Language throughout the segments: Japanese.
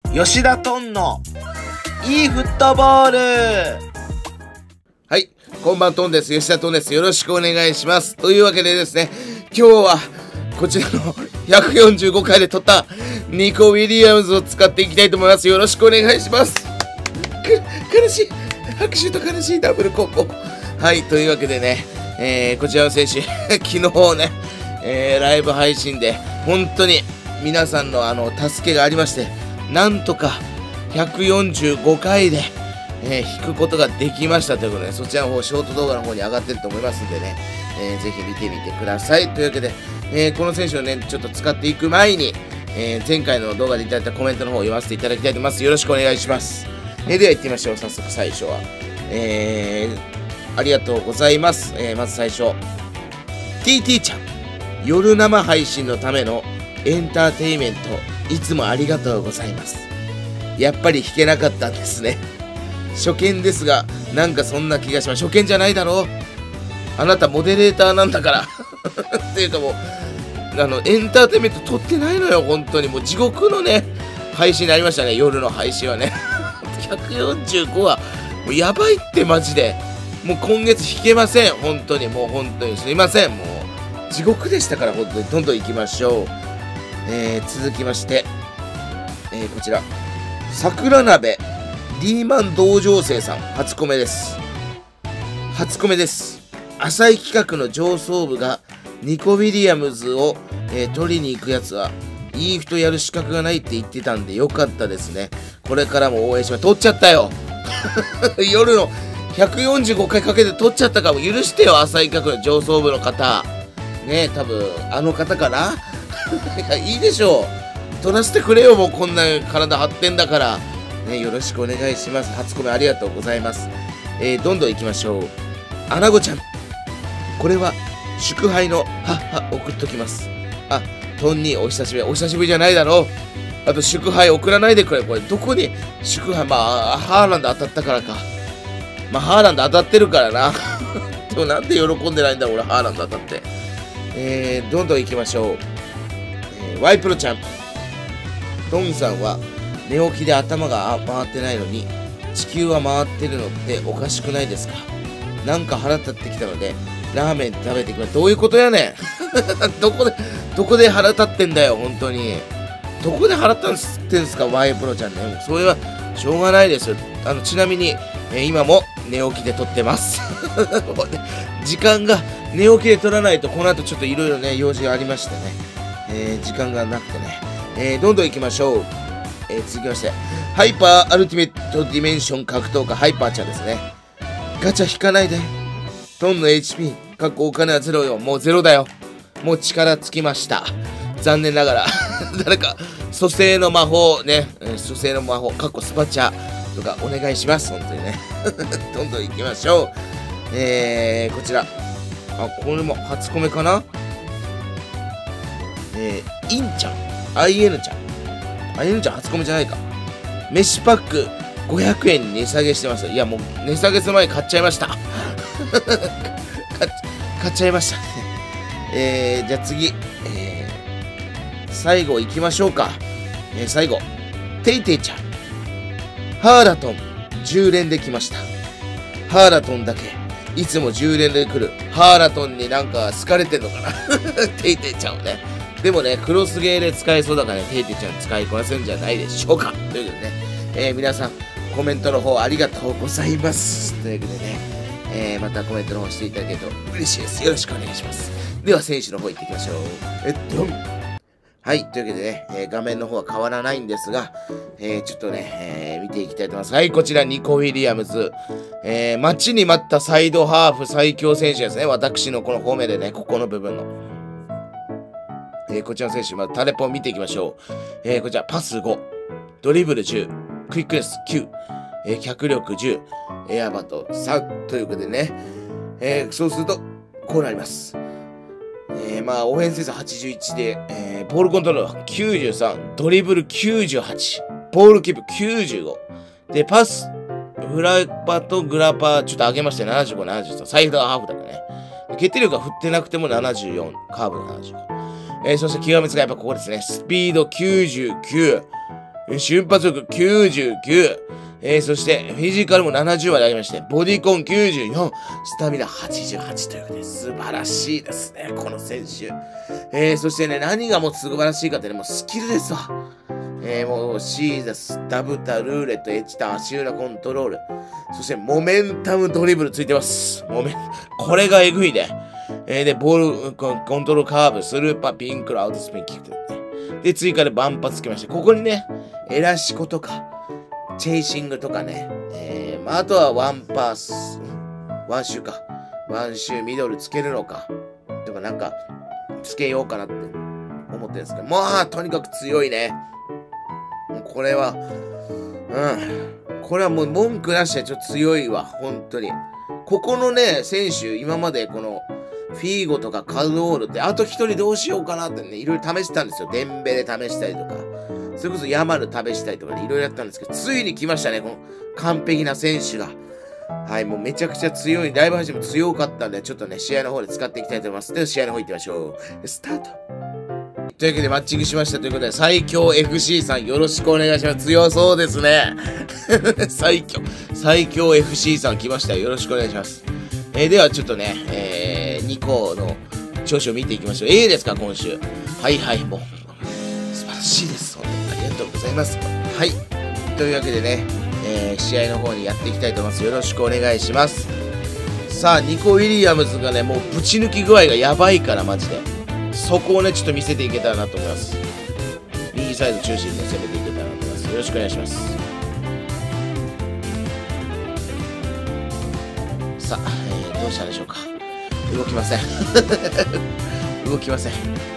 吉田トンのいいフットボール。 はい、こんばんトンです。吉田トンです。よろしくお願いします。というわけでですね、今日はこちらの145回で撮ったニコ・ウィリアムズを使っていきたいと思います。よろしくお願いします。悲しい、拍手と悲しいダブルコンボ。はい、というわけでね、こちらの選手昨日ね、ライブ配信で本当に皆さんの助けがありまして、なんとか145回で、弾くことができましたということで、そちらの方ショート動画の方に上がってると思いますんでね、ぜひ見てみてください。というわけで、この選手をねちょっと使っていく前に、前回の動画でいただいたコメントの方を読ませていただきたいと思います。よろしくお願いします。では行ってみましょう。早速最初は、ありがとうございます。まず最初 TT ちゃん、夜生配信のためのエンターテイメントいつもありがとうございます。やっぱり弾けなかったんですね。初見ですが、なんかそんな気がします。初見じゃないだろう、あなたモデレーターなんだからっていうかもうエンターテイメント撮ってないのよ。本当にもう地獄のね配信になりましたね。夜の配信はね145はもうやばいってマジで。もう今月弾けません。本当にもう本当にすいません。もう地獄でしたから。本当にどんどん行きましょう。続きまして、こちら桜鍋リーマン道場生さん、初コメです。初コメです。浅い企画の上層部がニコ・ウィリアムズを、取りに行くやつはいい人やる資格がないって言ってたんでよかったですね。これからも応援します。取っちゃったよ夜の145回かけて取っちゃったかも。許してよ、浅い企画の上層部の方ね。多分あの方かな。いや、いいでしょう、取らせてくれよ。もうこんな体張ってんだからね。よろしくお願いします。初コメありがとうございます。どんどん行きましょう。アナゴちゃん、これは祝杯のはっは送っときます。あ、トンニーお久しぶり。お久しぶりじゃないだろう。あと祝杯送らないでくれ。これどこに祝杯、まあハーランド当たったからか。まあハーランド当たってるからなでもなんで喜んでないんだ俺、ハーランド当たって。どんどん行きましょう。ワイプロちゃん、トンさんは寝起きで頭が回ってないのに地球は回ってるのっておかしくないですか。なんか腹立ってきたのでラーメン食べてくれ。どういうことやねんどこで腹立ってんだよ本当に。どこで腹立ってんすかワイプロちゃんね。それはしょうがないですよ。ちなみに、今も寝起きで撮ってます時間が寝起きで撮らないとこの後ちょっといろいろね用事がありましてね、時間がなくてね、どんどん行きましょう。続きましてハイパーアルティメットディメンション格闘家ハイパーちゃんですね。ガチャ引かないで。トンの HP お金はゼロよ。もうゼロだよ。もう力尽きました。残念ながら誰か蘇生の魔法ね、蘇生の魔法スパチャとかお願いします。本当にねどんどん行きましょう。こちらこれも初コメかな。インちゃん IN ちゃん IN ちゃん初コメじゃないか。飯パック500円に値下げしてます。いやもう値下げする前に買っちゃいました買っちゃいましたね。じゃあ次、最後行きましょうか。最後テイテイちゃん、ハーラトン10連で来ました。ハーラトンだけいつも10連で来る。ハーラトンになんか好かれてんのかなテイテイちゃんをね。でもねクロスゲーで使えそうだからね、テイテイちゃん使いこなせるんじゃないでしょうか。ということでね、皆さんコメントの方ありがとうございます。ということでね、またコメントの方していただけると嬉しいです。よろしくお願いします。では選手の方行っていきましょう。はい、というわけでね、画面の方は変わらないんですが、ちょっとね、見ていきたいと思います。はい、こちらニコ・ウィリアムズ、待ちに待ったサイドハーフ最強選手ですね。私のこの方面でね、ここの部分の、こちらの選手、まずタレポン見ていきましょう。こちらパス5、ドリブル10、クイックネス9、脚力10、エアバト3ということでね、そうするとこうなります。まあオフェンス数81で、ボールコントロールは93、ドリブル98、ボールキープ95で、パスフラパとグラパーちょっと上げまして75、73、サイドハーフだからね。決定力が振ってなくても74、カーブの75。そして極めつがやっぱここですね。スピード99、 瞬発力99。そして、フィジカルも70まで上げまして、ボディコン94、スタミナ88ということで、素晴らしいですね、この選手。そしてね、何がもう素晴らしいかってね、もうスキルですわ。もう、シーザス、ダブタ、ルーレット、エチタン、足裏コントロール。そして、モメンタムドリブルついてます。これがエグいね。で、ボール、コントロールカーブ、スルーパー、ピンクル、アウトスピン、キック。で、追加でバンパつけまして、ここにね、エラシコとか、チェイシングとかね、あとはワンパス、ワンシューか。ワンシュー、ミドルつけるのか。とかなんか、つけようかなって思ってるんですけど、まあ、とにかく強いね。これは、これはもう文句なしでちょっと強いわ、本当に。ここのね、選手、今までこの、フィーゴとかカルドールって、あと一人どうしようかなってね、いろいろ試してたんですよ。デンベレ試したりとか。それこそヤマル試したりとかね、いろいろやったんですけど、ついに来ましたね、この完璧な選手が。はい、もうめちゃくちゃ強い、ライブ配信も強かったんで、ちょっとね、試合の方で使っていきたいと思います。では、試合の方行ってみましょう。スタート。というわけでマッチングしましたということで、最強 FC さんよろしくお願いします。強そうですね。最強 FC さん来ましたよ。よろしくお願いします。ではちょっとね、2個の調子を見ていきましょう。ですか、今週。はいはい、もう、素晴らしいです。本当にありがとうございます。はい。というわけでね、試合の方にやっていきたいと思います。よろしくお願いします。さあ、ニコ・ウィリアムズがね、もうぶち抜き具合がやばいから、マジで。そこをね、ちょっと見せていけたらなと思います。右サイド中心で攻めていけたらなと思います。よろしくお願いします。さあ、どうしたでしょうか。動きません。動きません。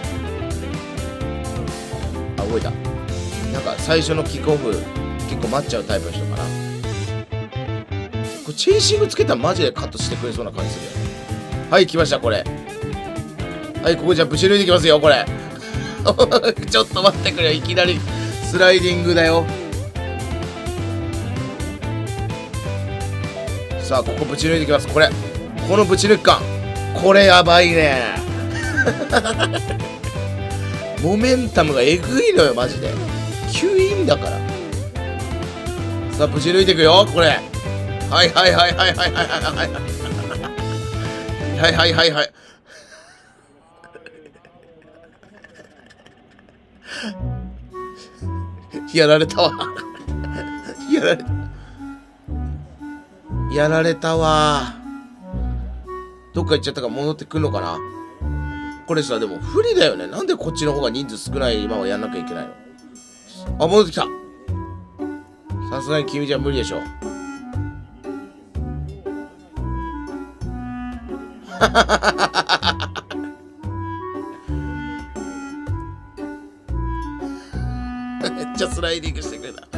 あ、動いた。なんか最初のキックオフ、結構待っちゃうタイプの人かな。これチェイシングつけたらマジでカットしてくれそうな感じするよね。はい、来ました、これ。はい、ここじゃぶち抜いてきますよ、これ。ちょっと待ってくれよ、いきなりスライディングだよ。さあ、ここぶち抜いてきます。このぶち抜き感。これやばいね。モメンタムがえぐいのよ、マジで。吸引だから。さあ、ぶち抜いていくよ、これ。はいはいはいはいはいはいはいはい。はいはいはいはい。やられたわ。やられたわ。どっか行っちゃったから戻ってくんのかな。これさ、でも不利だよね。なんでこっちの方が人数少ない今はやんなきゃいけないの。あ、戻ってきた。さすがに君じゃ無理でしょ。めっちゃスライディングしてくれた。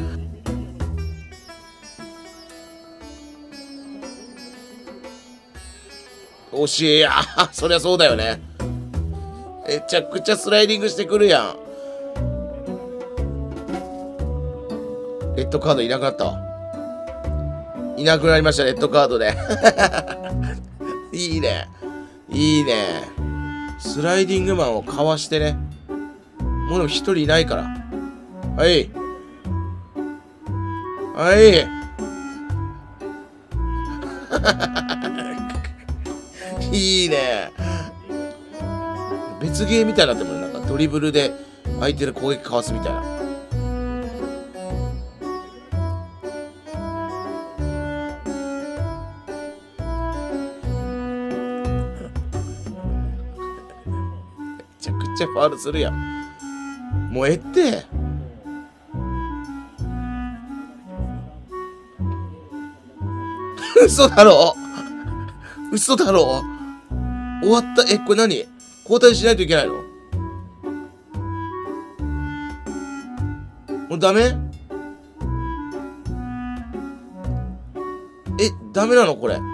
惜しいや。そりゃそうだよね。めちゃくちゃスライディングしてくるやん。レッドカードいなくなったわ。いなくなりました、レッドカードで。いいね。いいね。スライディングマンをかわしてね。もうでも一人いないから。はい。はい。いいね。別ゲーみたいになってもなんかドリブルで相手の攻撃かわすみたいな。めちゃくちゃファウルするやん。もうええって。嘘だろ。嘘だろ。終わった。これ何？交代しないといけないの？もうダメ？ダメなのこれ。も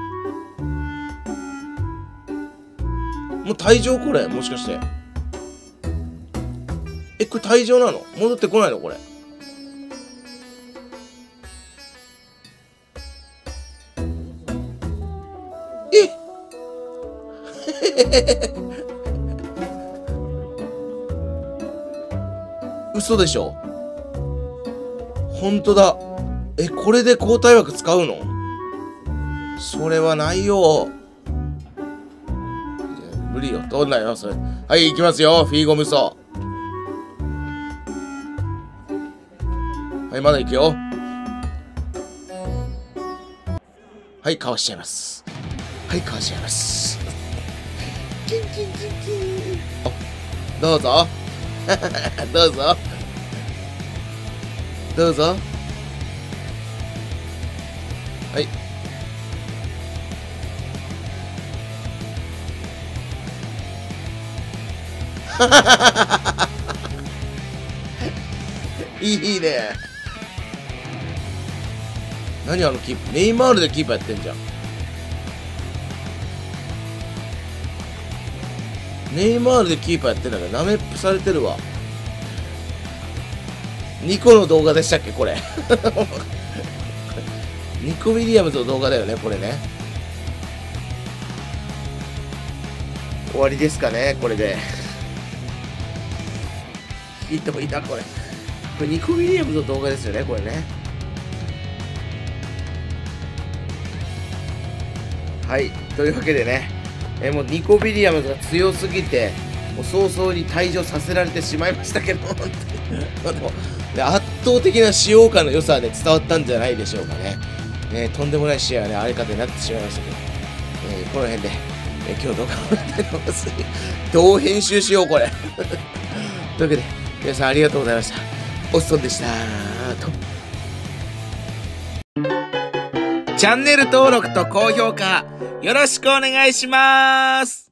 う退場これ？もしかして。これ退場なの？戻ってこないのこれ。嘘でしょ。 ほんとだ。これで交代枠使うの？それはないよ。無理よ。通んないよ、それ。はい、行きますよ。フィーゴ無双。はい、まだ行くよ。はい、かわしちゃいます。はい、かわしちゃいます。キンキンキンキン。あ、どうぞ。どうぞ。どうぞ。はい。いいね。何あのキープ、ネイマールでキーパーやってんじゃん。ネイマールでキーパーやってんだからナメップされてるわ。ニコの動画でしたっけこれ。ニコ・ウィリアムズの動画だよねこれね。終わりですかねこれで。ひどいなこれ。これニコ・ウィリアムズの動画ですよねこれね。はい、というわけでね、もうニコ・ウィリアムズが強すぎて、もう早々に退場させられてしまいましたけど、本当に圧倒的な使用感の良さはね、伝わったんじゃないでしょうかね。とんでもない試合はね、荒れ方になってしまいましたけど、この辺で、今日動画を終わりたいと思います。どう編集しよう、これ。というわけで、皆さんありがとうございました。おっそんでしたチャンネル登録と高評価、よろしくお願いします。